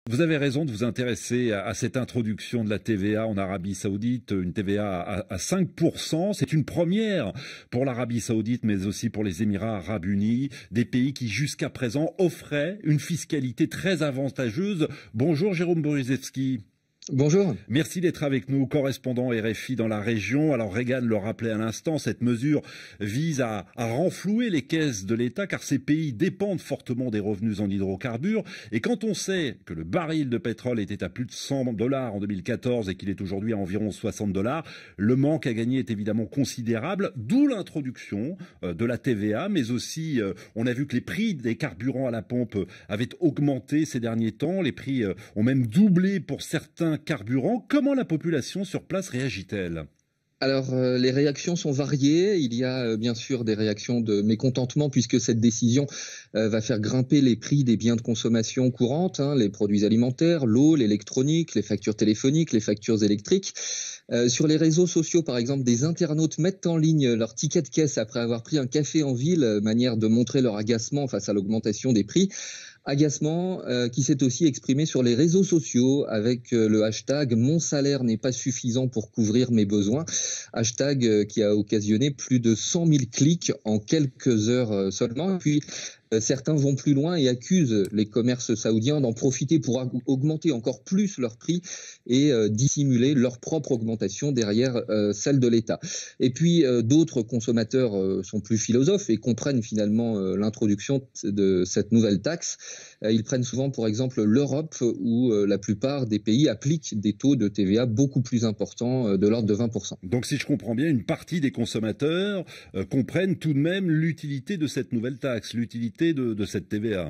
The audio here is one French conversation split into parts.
Vous avez raison de vous intéresser à cette introduction de la TVA en Arabie Saoudite, une TVA à 5%. C'est une première pour l'Arabie Saoudite, mais aussi pour les Émirats Arabes Unis, des pays qui jusqu'à présent offraient une fiscalité très avantageuse. Bonjour Jérôme Borisevski. Bonjour. Merci d'être avec nous, correspondant RFI dans la région. Alors Reagan le rappelait à l'instant, cette mesure vise à renflouer les caisses de l'État car ces pays dépendent fortement des revenus en hydrocarbures. Et quand on sait que le baril de pétrole était à plus de $100 en 2014 et qu'il est aujourd'hui à environ $60, le manque à gagner est évidemment considérable, d'où l'introduction de la TVA, mais aussi on a vu que les prix des carburants à la pompe avaient augmenté ces derniers temps. Les prix ont même doublé pour certains carburant. Comment la population sur place réagit-elle ? Alors, les réactions sont variées. Il y a bien sûr des réactions de mécontentement puisque cette décision va faire grimper les prix des biens de consommation courantes, les produits alimentaires, l'eau, l'électronique, les factures téléphoniques, les factures électriques. Sur les réseaux sociaux, par exemple, des internautes mettent en ligne leur ticket de caisse après avoir pris un café en ville, manière de montrer leur agacement face à l'augmentation des prix. Agacement qui s'est aussi exprimé sur les réseaux sociaux avec le hashtag « Mon salaire n'est pas suffisant pour couvrir mes besoins », hashtag qui a occasionné plus de 100 000 clics en quelques heures seulement. Et puis, certains vont plus loin et accusent les commerces saoudiens d'en profiter pour augmenter encore plus leurs prix et dissimuler leur propre augmentation derrière celle de l'État. Et puis d'autres consommateurs sont plus philosophes et comprennent finalement l'introduction de cette nouvelle taxe. Ils prennent souvent pour exemple l'Europe où la plupart des pays appliquent des taux de TVA beaucoup plus importants de l'ordre de 20%. Donc si je comprends bien, une partie des consommateurs comprennent tout de même l'utilité de cette nouvelle taxe, l'utilité de cette TVA.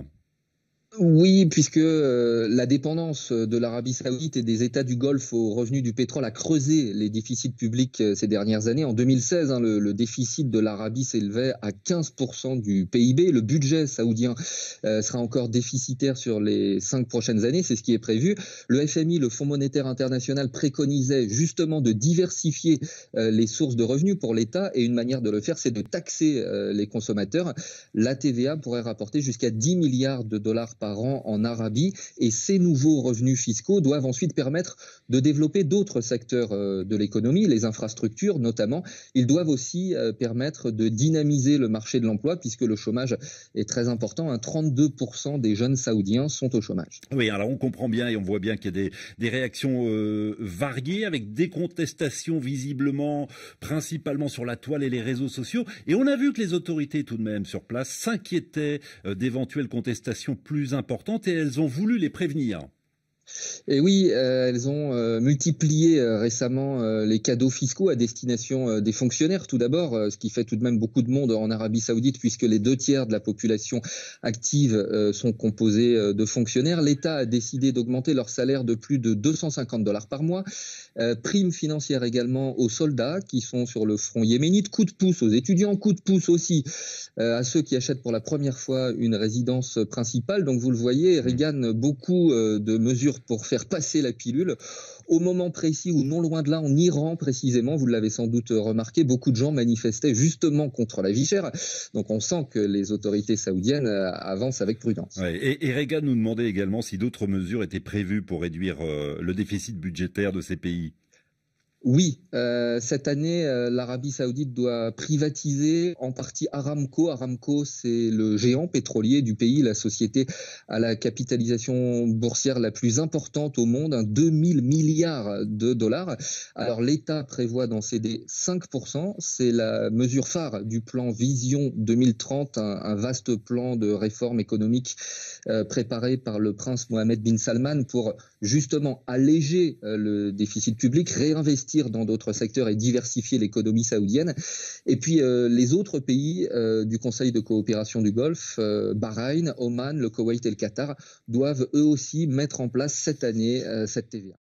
Oui, puisque la dépendance de l'Arabie Saoudite et des États du Golfe aux revenus du pétrole a creusé les déficits publics ces dernières années. En 2016, le déficit de l'Arabie s'élevait à 15% du PIB. Le budget saoudien sera encore déficitaire sur les 5 prochaines années, c'est ce qui est prévu. Le FMI, le Fonds monétaire international, préconisait justement de diversifier les sources de revenus pour l'État et une manière de le faire, c'est de taxer les consommateurs. La TVA pourrait rapporter jusqu'à 10 milliards de dollars par an en Arabie et ces nouveaux revenus fiscaux doivent ensuite permettre de développer d'autres secteurs de l'économie, les infrastructures notamment. Ils doivent aussi permettre de dynamiser le marché de l'emploi puisque le chômage est très important. 32% des jeunes saoudiens sont au chômage. Oui, alors on comprend bien et on voit bien qu'il y a des réactions variées avec des contestations visiblement principalement sur la toile et les réseaux sociaux. Et on a vu que les autorités tout de même sur place s'inquiétaient d'éventuelles contestations plus importantes et elles ont voulu les prévenir. Et oui, elles ont multiplié récemment les cadeaux fiscaux à destination des fonctionnaires tout d'abord, ce qui fait tout de même beaucoup de monde en Arabie Saoudite puisque les 2/3 de la population active sont composés de fonctionnaires. L'État a décidé d'augmenter leur salaire de plus de $250 par mois. Prime financière également aux soldats qui sont sur le front yéménite, coup de pouce aux étudiants, coup de pouce aussi à ceux qui achètent pour la première fois une résidence principale. Donc vous le voyez, Reagan, beaucoup de mesures pour faire passer la pilule. Au moment précis ou non loin de là, en Iran précisément, vous l'avez sans doute remarqué, beaucoup de gens manifestaient justement contre la vie chère. Donc on sent que les autorités saoudiennes avancent avec prudence. Ouais, et Reagan nous demandait également si d'autres mesures étaient prévues pour réduire le déficit budgétaire de ces pays. Oui, cette année, l'Arabie Saoudite doit privatiser en partie Aramco. Aramco, c'est le géant pétrolier du pays, la société à la capitalisation boursière la plus importante au monde, 2000 milliards de dollars. Alors l'État prévoit d'en céder 5%. C'est la mesure phare du plan Vision 2030, un vaste plan de réforme économique préparé par le prince Mohammed bin Salman pour justement alléger le déficit public, réinvestir dans d'autres secteurs et diversifier l'économie saoudienne. Et puis les autres pays du Conseil de coopération du Golfe, Bahreïn, Oman, le Koweït et le Qatar, doivent eux aussi mettre en place cette année cette TVA.